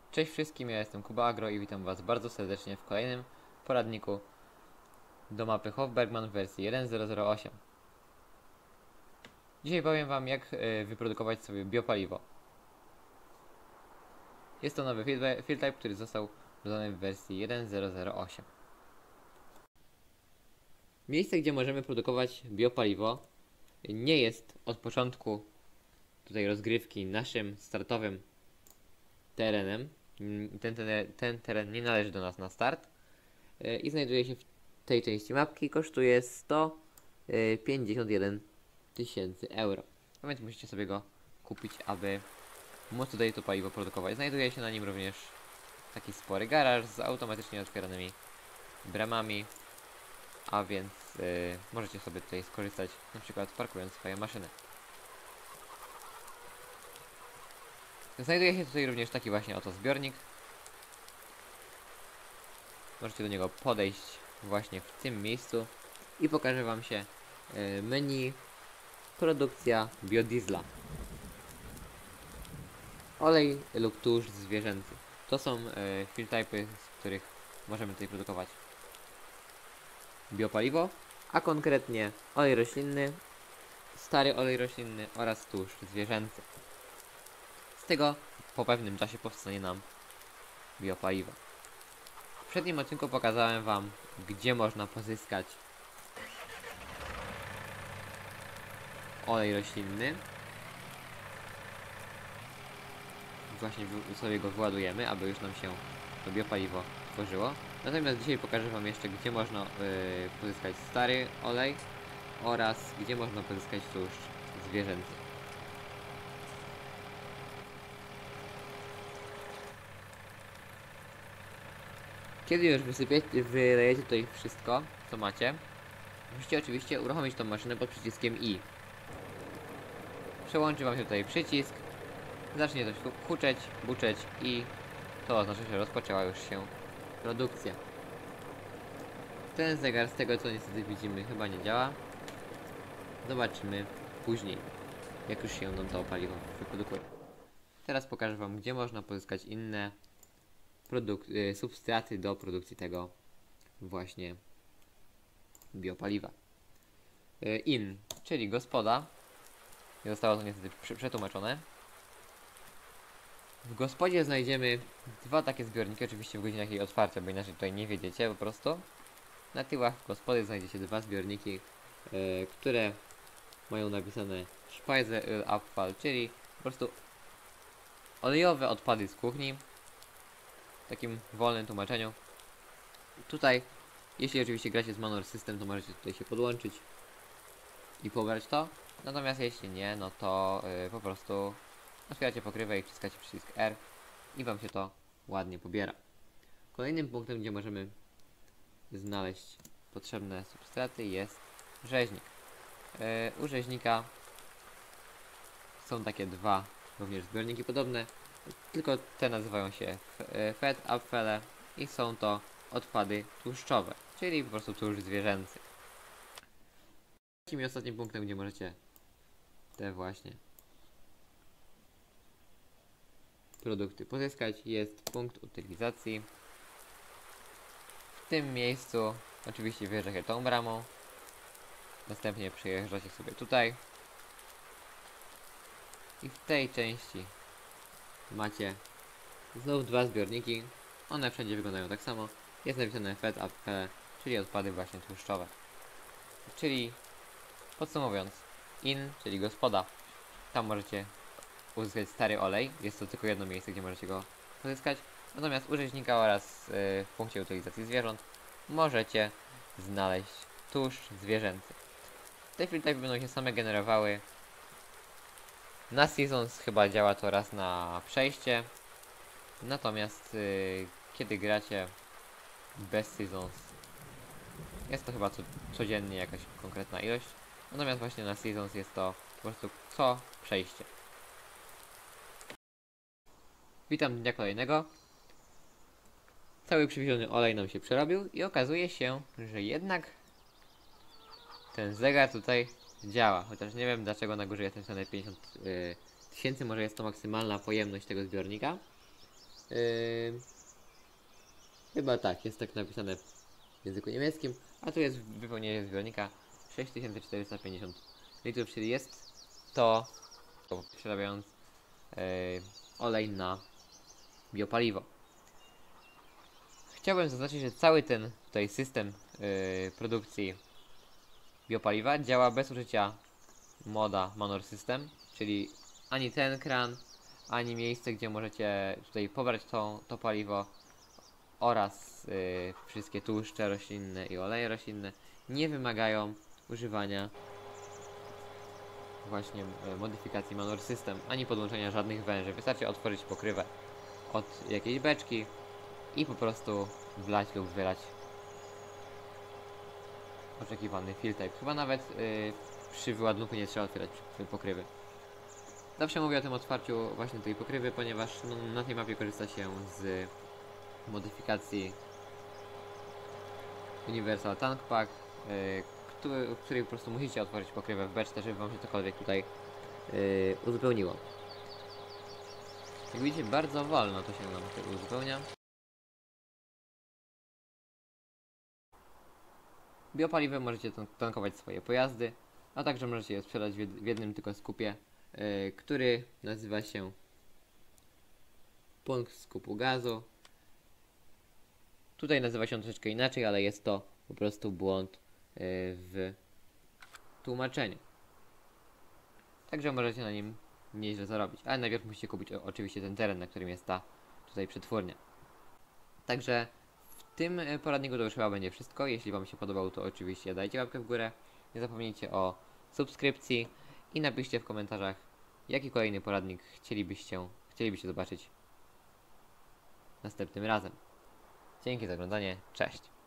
Cześć wszystkim, ja jestem Kuba Agro i witam was bardzo serdecznie w kolejnym poradniku do mapy Hofbergman w wersji 1.0.08. Dzisiaj powiem wam, jak wyprodukować sobie biopaliwo. Jest to nowy field type, który został dodany w wersji 1.0.08. Miejsce, gdzie możemy produkować biopaliwo, nie jest od początku tutaj rozgrywki naszym startowym terenem. Ten teren nie należy do nas na start i znajduje się w tej części mapki. Kosztuje 151 tysięcy euro. A więc musicie sobie go kupić, aby móc tutaj to paliwo produkować. Znajduje się na nim również taki spory garaż z automatycznie otwieranymi bramami, a więc możecie sobie tutaj skorzystać, na przykład parkując swoje maszyny. Znajduje się tutaj również taki właśnie oto zbiornik. Możecie do niego podejść właśnie w tym miejscu i pokażę wam się menu produkcja biodiesla. Olej lub tłuszcz zwierzęcy. To są field typy, z których możemy tutaj produkować biopaliwo, a konkretnie olej roślinny, stary olej roślinny oraz tłuszcz zwierzęcy. Z tego po pewnym czasie powstanie nam biopaliwo. W poprzednim odcinku pokazałem wam, gdzie można pozyskać olej roślinny. Właśnie sobie go wyładujemy, aby już nam się to biopaliwo tworzyło. Natomiast dzisiaj pokażę wam jeszcze, gdzie można pozyskać stary olej oraz gdzie można pozyskać tłuszcz zwierzęcy. Kiedy już wylejecie tutaj wszystko, co macie, musicie oczywiście uruchomić tą maszynę pod przyciskiem I. Przełączy wam się tutaj przycisk, zacznie coś huczeć, buczeć i to oznacza, że rozpoczęła już się produkcja. Ten zegar, z tego co niestety widzimy, chyba nie działa. Zobaczymy później, jak już się nam to paliwo wyprodukuje. Teraz pokażę wam, gdzie można pozyskać inne substraty do produkcji tego właśnie biopaliwa. In, czyli gospoda. Nie zostało to niestety przetłumaczone. W gospodzie znajdziemy dwa takie zbiorniki, oczywiście w godzinach jej otwarcia, bo inaczej tutaj nie wiedziecie po prostu. Na tyłach gospody znajdziecie dwa zbiorniki, które mają napisane Speiseölabfall, czyli po prostu olejowe odpady z kuchni. W takim wolnym tłumaczeniu. Tutaj, jeśli oczywiście gracie z Manor System, to możecie tutaj się podłączyć i pobrać to. Natomiast jeśli nie, no to po prostu otwieracie pokrywę i wciskacie przycisk R i wam się to ładnie pobiera. Kolejnym punktem, gdzie możemy znaleźć potrzebne substraty, jest rzeźnik. U rzeźnika są takie dwa również zbiorniki podobne, tylko te nazywają się Fettabfälle i są to odpady tłuszczowe, czyli po prostu tłuszcz zwierzęcy. Trzecim i ostatnim punktem, gdzie możecie te właśnie produkty pozyskać, jest punkt utylizacji. W tym miejscu oczywiście wjeżdżacie tą bramą, następnie przejeżdżacie sobie tutaj i w tej części macie znów dwa zbiorniki. One wszędzie wyglądają tak samo. Jest napisane Fettabfälle, czyli odpady właśnie tłuszczowe. Czyli podsumowując, in, czyli gospoda, tam możecie uzyskać stary olej. Jest to tylko jedno miejsce, gdzie możecie go pozyskać. Natomiast u rzeźnika oraz w punkcie utylizacji zwierząt możecie znaleźć tłuszcz zwierzęcy. Te field typy będą się same generowały. Na Seasons chyba działa to raz na przejście. Natomiast kiedy gracie bez Seasons, jest to chyba codziennie jakaś konkretna ilość. Natomiast właśnie na Seasons jest to po prostu co przejście. Witam dnia kolejnego. Cały przywieziony olej nam się przerobił i okazuje się, że jednak ten zegar tutaj działa. Chociaż nie wiem, dlaczego na górze jest napisane 50 tysięcy, może jest to maksymalna pojemność tego zbiornika. Chyba tak, jest tak napisane w języku niemieckim, a tu jest wypełnienie zbiornika 6450 litrów, czyli jest to, przerabiając olej na biopaliwo. Chciałbym zaznaczyć, że cały ten tutaj system produkcji biopaliwa działa bez użycia moda Manor System, czyli ani ten kran, ani miejsce, gdzie możecie tutaj pobrać to paliwo oraz wszystkie tłuszcze roślinne i oleje roślinne nie wymagają używania właśnie modyfikacji Manor System, ani podłączenia żadnych węży. Wystarczy otworzyć pokrywę od jakiejś beczki i po prostu wlać lub wylać oczekiwany filtr. Chyba nawet przy wyładunku nie trzeba otwierać pokrywy. Zawsze mówię o tym otwarciu właśnie tej pokrywy, ponieważ no, na tej mapie korzysta się z modyfikacji Universal Tank Pack, w której po prostu musicie otworzyć pokrywę w beczce, żeby wam się cokolwiek tutaj uzupełniło. Jak widzicie, bardzo wolno to się nam tutaj uzupełnia. Biopaliwem możecie tankować swoje pojazdy, a także możecie je sprzedać w jednym tylko skupie, który nazywa się punkt skupu gazu. Tutaj nazywa się on troszeczkę inaczej, ale jest to po prostu błąd w tłumaczeniu. Także możecie na nim nieźle zarobić, ale najpierw musicie kupić oczywiście ten teren, na którym jest ta tutaj przetwórnia. Także w tym poradniku to już chyba będzie wszystko. Jeśli wam się podobał, to oczywiście dajcie łapkę w górę. Nie zapomnijcie o subskrypcji i napiszcie w komentarzach, jaki kolejny poradnik chcielibyście zobaczyć następnym razem. Dzięki za oglądanie, cześć!